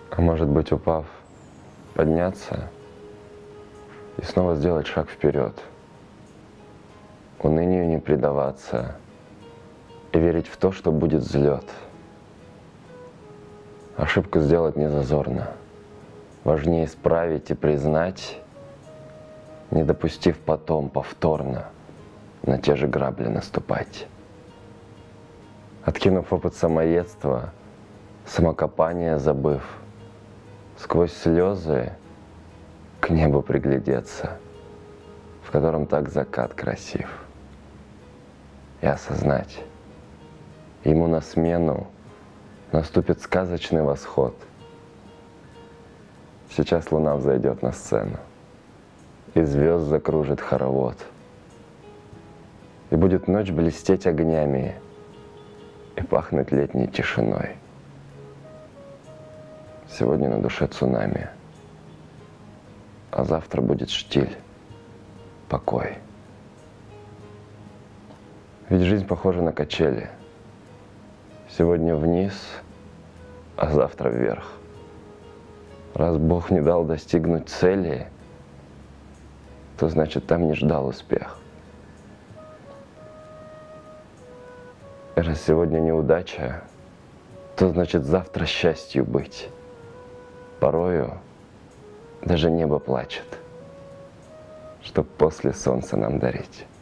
А может быть, упав, подняться и снова сделать шаг вперед. Унынию не предаваться и верить в то, что будет взлет. Ошибку сделать не зазорно. Важнее исправить и признать, не допустив потом повторно на те же грабли наступать. Откинув опыт самоедства, самокопания забыв, сквозь слезы к небу приглядеться, в котором так закат красив, и осознать, ему на смену наступит сказочный восход. Сейчас луна взойдет на сцену, и звезд закружит хоровод, и будет ночь блестеть огнями и пахнуть летней тишиной. Сегодня на душе цунами, а завтра будет штиль, покой. Ведь жизнь похожа на качели. Сегодня вниз, а завтра вверх. Раз Бог не дал достигнуть цели, то значит, там не ждал успех. И раз сегодня неудача, то значит, завтра счастью быть. Порою даже небо плачет, чтоб после солнца нам дарить.